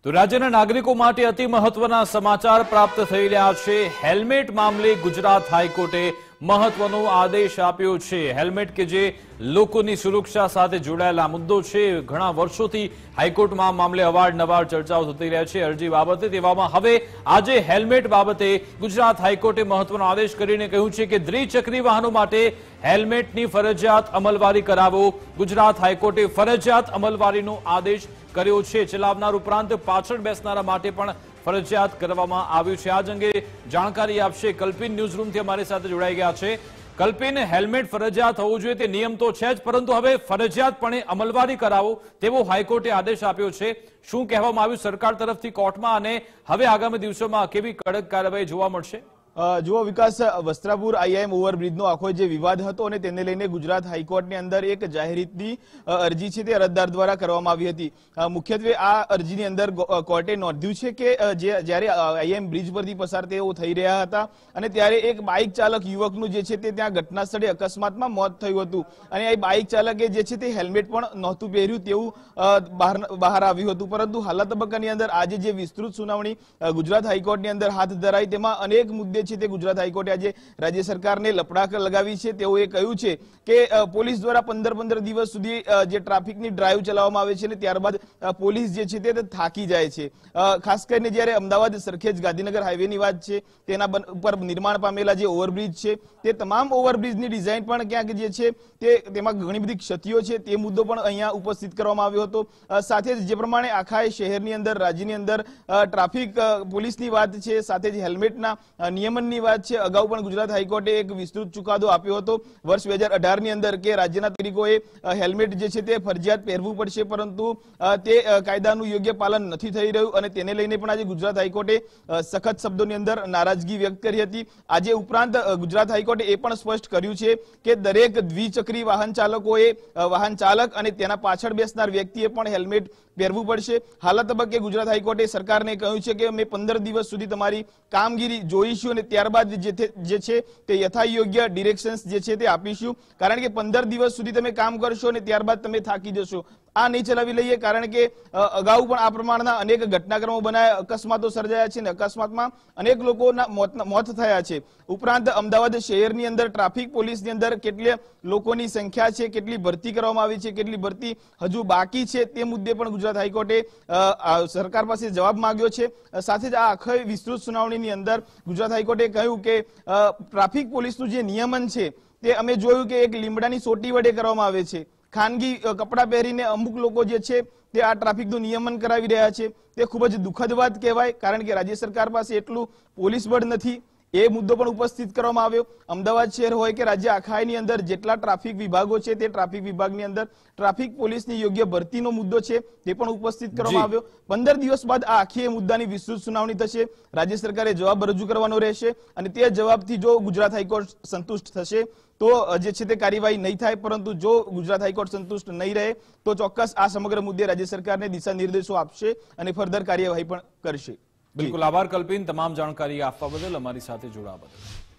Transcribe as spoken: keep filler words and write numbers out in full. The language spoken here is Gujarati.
તો રાજ્યના નાગરિકો માટે અતિ મહત્વના સમાચાર પ્રાપ્ત થઈ રહ્યા છે। હેલ્મેટ મામલે ગુજરાત હાઈકોર્ટે મહત્વનો આદેશ આપ્યો છે। હેલ્મેટ કે જે લોકોની સુરક્ષા સાથે જોડાયેલા મુદ્દો છે, ઘણા વર્ષોથી હાઈકોર્ટમાં મામલે અવારનવાર ચર્ચાઓ થતી રહે છે અરજી બાબતે। તેવામાં હવે આજે હેલ્મેટ બાબતે ગુજરાત હાઈકોર્ટે મહત્વનો આદેશ કરીને કહ્યું છે કે દ્વિચક્રી વાહનો માટે હેલ્મેટની ફરજિયાત અમલવારી કરાવો। ગુજરાત હાઈકોર્ટે ફરજિયાત અમલવારીનો આદેશ કર્યો છે। ચલાવનાર ઉપરાંત પાછળ બેસનારા માટે પણ ફરજિયાત કરવામાં આવ્યું છે। આ અંગે જાણકારી આપશે કલ્પિન ન્યૂઝરૂમથી અમારી સાથે જોડાઈ ગયા છે। કલ્પિન, હેલ્મેટ ફરજિયાત હોવું જોઈએ તે નિયમ તો છે જ, પરંતુ હવે ફરજિયાતપણે અમલવારી કરાવો તેવો હાઈકોર્ટે આદેશ આપ્યો છે। શું કહેવામાં આવ્યું સરકાર તરફથી કોર્ટમાં, અને હવે આગામી દિવસોમાં કેવી કડક કાર્યવાહી જોવા મળશે? જુઓ વિકાસ, વસ્ત્રાપુર આઈઆઈએમ ઓવરબ્રિજનો આખો જે વિવાદ હતો અને તેને લઈને ગુજરાત હાઈકોર્ટની અંદર એક જાહેરહિતની અરજી છે તે અરજદાર દ્વારા કરવામાં આવી હતી। મુખ્યત્વે આ અરજીની અંદર કોર્ટે નોંધ્યું છે કે જ્યારે આઈઆઈએમ બ્રિજ પરથી પસાર તેઓ થઈ રહ્યા હતા અને ત્યારે એક બાઇક ચાલક યુવકનું જે છે તે ત્યાં ઘટના સ્થળે અકસ્માતમાં મોત થયું હતું અને એ બાઇક ચાલકે જે છે તે હેલ્મેટ પણ નહોતું પહેર્યું તેવું બહાર બહાર આવ્યું હતું। પરંતુ હાલના તબક્કાની અંદર આજે જે વિસ્તૃત સુનાવણી ગુજરાત હાઈકોર્ટની અંદર હાથ ધરાઈ તેમાં અનેક મુદ્દે છે તે ગુજરાત હાઈકોર્ટે આજે રાજ્ય સરકારને લપડાક લગાવી છે। તેઓએ કહ્યું છે કે પોલીસ દ્વારા પંદર પંદર દિવસ સુધી જે ટ્રાફિકની ડ્રાઈવ ચલાવવામાં આવે છે અને ત્યારબાદ પોલીસ જે છે તે થાકી જાય છે। ખાસ કરીને જ્યારે અમદાવાદ સરખેજ ગાંધીનગર હાઈવેની વાત છે, તેના ઉપર નિર્માણ પામેલા જે ઓવરબ્રિજ છે તે તમામ ઓવરબ્રિજની ડિઝાઇન પણ ક્યાંક જે છે તે તેમાં ઘણી બધી ક્ષતિઓ છે તે મુદ્દો પણ અહીંયા ઉપસ્થિત કરવામાં આવ્યો હતો। સાથે જ જે પ્રમાણે આખા શહેરની અંદર રાજ્યની અંદર ટ્રાફિક પોલીસની વાત છે, સાથે જ હેલ્મેટના નિયમનની વાત છે। અગાઉ પણ ગુજરાત હાઈકોર્ટે એક વિસ્તૃત ચુકાદો આપ્યો હતો વર્ષ બે હજાર અઢાર ની અંદર કે રાજ્યના નાગરિકોએ હેલ્મેટ જે છે તે ફરજિયાત પહેરવું પડશે, પરંતુ તે કાયદાનું યોગ્ય પાલન નથી થઈ રહ્યું અને તેને લઈને પણ આજે ગુજરાત હાઈકોર્ટે સખત શબ્દોની અંદર નારાજગી વ્યક્ત કરી હતી। આજે ઉપરાંત ગુજરાત હાઈકોર્ટે એ પણ સ્પષ્ટ કર્યું છે કે દરેક દ્વિચક્રી વાહન ચાલકોએ વાહન ચાલક અને તેના પાછળ બેસનાર વ્યક્તિએ પણ હેલ્મેટ પહેરવું પડશે। હાલ તબક્કે ગુજરાત હાઈકોર્ટે સરકારને કહ્યું છે કે અમે પંદર દિવસ સુધી તમારી કામગીરી જોઈશું અને ત્યારબાદ જે છે તે યથાયોગ્ય ડિરેક્શન્સ જે છે તે આપીશું, કારણ કે પંદર દિવસ સુધી તમે કામ કરશો અને ત્યારબાદ તમે થાકી જશો, આ નહીં ચલાવી લઈએ। કારણ કે અગાઉ પણ આ પ્રમાણના અનેક ઘટનાક્રમો બનાવ્યા, અકસ્માતો સર્જાયા છે અને અકસ્માતમાં અનેક લોકોના મોત થયા છે। ઉપરાંત અમદાવાદ શહેરની અંદર ટ્રાફિક પોલીસની અંદર કેટલી લોકોની સંખ્યા છે, કેટલી ભરતી કરવામાં આવી છે, કેટલી ભરતી હજુ બાકી છે, તે મુદ્દે પણ ગુજરાત હાઈકોર્ટે સરકાર પાસે જવાબ માંગ્યો છે। સાથે જ આ આખી વિસ્તૃત સુનાવણીની અંદર ગુજરાત હાઈકોર્ટે કહ્યું કે ટ્રાફિક પોલીસનું જે નિયમન છે તે અમે જોયું કે એક લીમડાની સોટી વડે કરવામાં આવે છે। ખાનગી કપડાં પહેરીને અમુક લોકો જે છે તે આ ટ્રાફિકનું નિયમન કરાવી રહ્યા છે, તે ખૂબ જ દુઃખદ વાત કહેવાય, કારણ કે રાજ્ય સરકાર પાસે એટલું પોલીસ બળ નથી। એ મુદ્દો પણ ઉપસ્થિત કરવામાં આવ્યો। અમદાવાદ શહેર હોય કે રાજ્ય આખાની અંદર જેટલા ટ્રાફિક વિભાગો છે તે ટ્રાફિક વિભાગની અંદર ટ્રાફિક પોલીસની યોગ્ય ભરતીનો મુદ્દો છે તે પણ ઉપસ્થિત કરવામાં આવ્યો। પંદર દિવસ બાદ આ આખી મુદ્દાની વિસ્તૃત સુનાવણી થશે, રાજ્ય સરકારે જવાબ રજૂ કરવાનો રહેશે અને તે જવાબથી જો ગુજરાત હાઈકોર્ટ સંતુષ્ટ થશે તો જે છે તે કાર્યવાહી નહીં થાય, પરંતુ જો ગુજરાત હાઈકોર્ટ સંતુષ્ટ નહીં રહે તો ચોક્કસ આ સમગ્ર મુદ્દે રાજ્ય સરકારને દિશા નિર્દેશો આપશે અને ફર્ધર કાર્યવાહી પણ કરશે। બિલકુલ, આભાર કલ્પિન, તમામ જાણકારી આપવા બદલ, અમારી સાથે જોડાવા બદલ।